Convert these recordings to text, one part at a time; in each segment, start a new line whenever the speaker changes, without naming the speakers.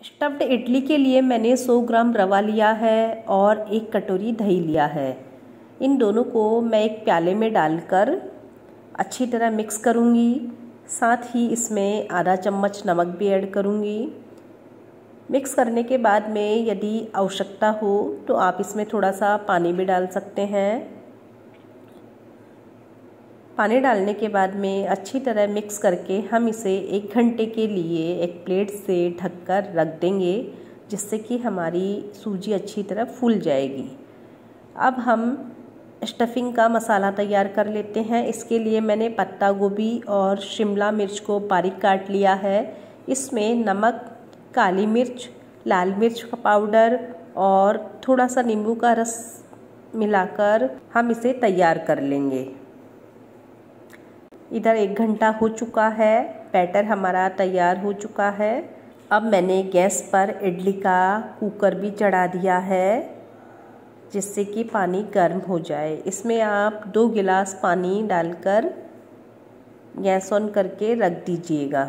Stuffed idli के लिए मैंने 100 ग्राम रवा लिया है और 1 कटोरी दही लिया है। इन दोनों को मैं एक प्याले में डालकर अच्छी तरह मिक्स करूँगी। साथ ही इसमें आधा चम्मच नमक भी ऐड करूँगी। मिक्स करने के बाद में यदि आवश्यकता हो तो आप इसमें थोड़ा सा पानी भी डाल सकते हैं। पानी डालने के बाद में अच्छी तरह मिक्स करके हम इसे 1 घंटे के लिए एक प्लेट से ढककर रख देंगे, जिससे कि हमारी सूजी अच्छी तरह फूल जाएगी। अब हम स्टफिंग का मसाला तैयार कर लेते हैं। इसके लिए मैंने पत्ता गोभी और शिमला मिर्च को बारीक काट लिया है। इसमें नमक, काली मिर्च, लाल मिर्च का पाउडर और थोड़ा सा नींबू का रस मिलाकर हम इसे तैयार कर लेंगे। इधर 1 घंटा हो चुका है, बैटर हमारा तैयार हो चुका है। अब मैंने गैस पर इडली का कुकर भी चढ़ा दिया है, जिससे कि पानी गर्म हो जाए। इसमें आप 2 गिलास पानी डालकर गैस ऑन करके रख दीजिएगा।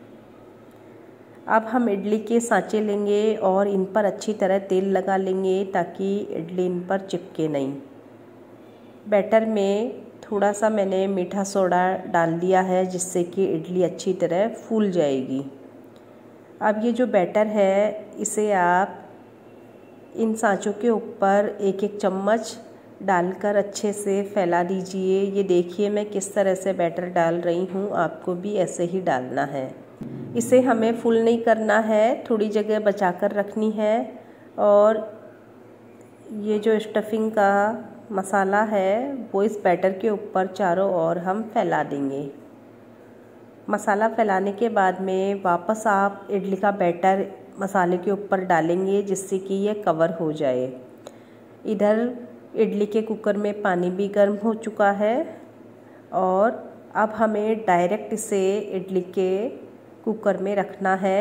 अब हम इडली के सांचे लेंगे और इन पर अच्छी तरह तेल लगा लेंगे, ताकि इडली इन पर चिपके नहीं। बैटर में थोड़ा सा मैंने मीठा सोडा डाल दिया है, जिससे कि इडली अच्छी तरह फूल जाएगी। अब ये जो बैटर है, इसे आप इन सांचों के ऊपर 1-1 चम्मच डालकर अच्छे से फैला दीजिए। ये देखिए मैं किस तरह से बैटर डाल रही हूँ, आपको भी ऐसे ही डालना है। इसे हमें फुल नहीं करना है, थोड़ी जगह बचाकर रखनी है। और ये जो स्टफिंग का मसाला है वो इस बैटर के ऊपर चारों ओर हम फैला देंगे। मसाला फैलाने के बाद में वापस आप इडली का बैटर मसाले के ऊपर डालेंगे, जिससे कि ये कवर हो जाए। इधर इडली के कुकर में पानी भी गर्म हो चुका है और अब हमें डायरेक्ट इसे इडली के कुकर में रखना है।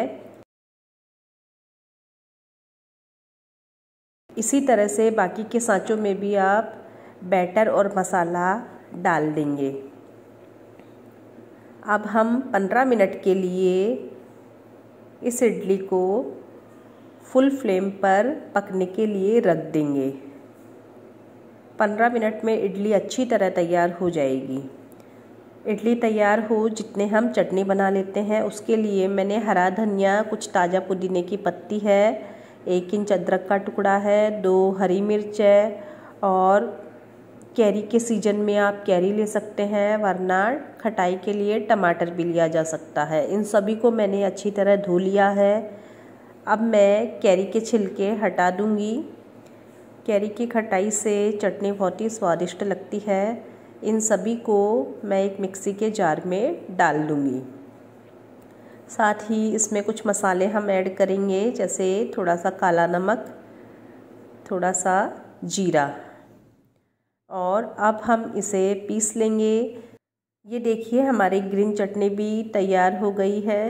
इसी तरह से बाकी के सांचों में भी आप बैटर और मसाला डाल देंगे। अब हम 15 मिनट के लिए इस इडली को फुल फ्लेम पर पकने के लिए रख देंगे। 15 मिनट में इडली अच्छी तरह तैयार हो जाएगी। इडली तैयार हो जितने हम चटनी बना लेते हैं। उसके लिए मैंने हरा धनिया, कुछ ताज़ा पुदीने की पत्ती है, 1 इंच अदरक का टुकड़ा है, 2 हरी मिर्च है और कैरी के सीजन में आप कैरी ले सकते हैं, वरना खटाई के लिए टमाटर भी लिया जा सकता है। इन सभी को मैंने अच्छी तरह धो लिया है। अब मैं कैरी के छिलके हटा दूंगी। कैरी की खटाई से चटनी बहुत ही स्वादिष्ट लगती है। इन सभी को मैं एक मिक्सी के जार में डाल दूंगी। साथ ही इसमें कुछ मसाले हम ऐड करेंगे, जैसे थोड़ा सा काला नमक, थोड़ा सा जीरा। और अब हम इसे पीस लेंगे। ये देखिए हमारी ग्रीन चटनी भी तैयार हो गई है।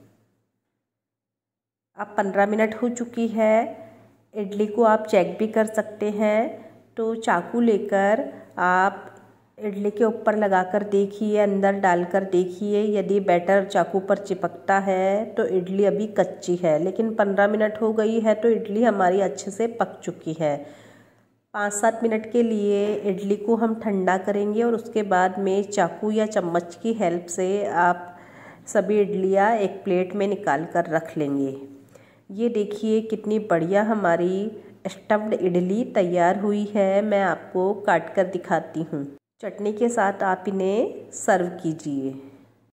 अब 15 मिनट हो चुकी है। इडली को आप चेक भी कर सकते हैं, तो चाकू लेकर आप इडली के ऊपर लगाकर देखिए, अंदर डालकर देखिए। यदि बैटर चाकू पर चिपकता है तो इडली अभी कच्ची है, लेकिन 15 मिनट हो गई है तो इडली हमारी अच्छे से पक चुकी है। 5-7 मिनट के लिए इडली को हम ठंडा करेंगे और उसके बाद में चाकू या चम्मच की हेल्प से आप सभी इडलियाँ एक प्लेट में निकाल कर रख लेंगे। ये देखिए कितनी बढ़िया हमारी स्टफ्ड इडली तैयार हुई है। मैं आपको काट कर दिखाती हूँ। चटनी के साथ आप इन्हें सर्व कीजिए।